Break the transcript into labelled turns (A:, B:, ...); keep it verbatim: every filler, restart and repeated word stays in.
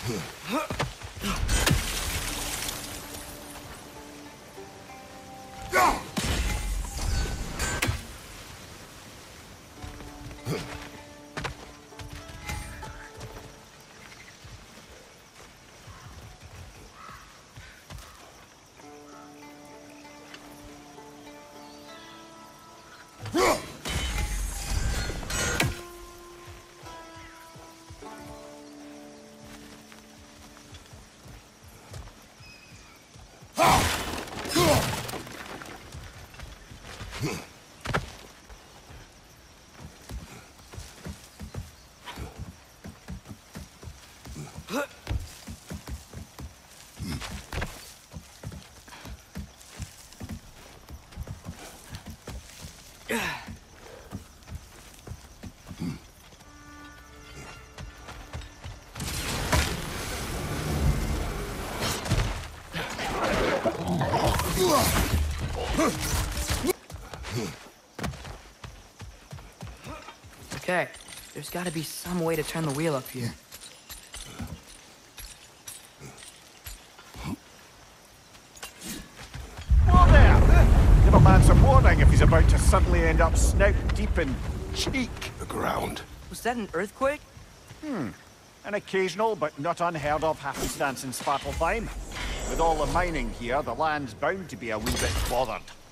A: Okay, there's gotta be some way to turn the wheel up here.
B: Whoa there! Give a man some warning if he's about to suddenly end up snout deep in cheek.
C: The ground.
A: Was that an earthquake?
B: Hmm. An occasional but not unheard of happenstance in Svartalfheim. With all the mining here, the land's bound to be a wee bit bothered.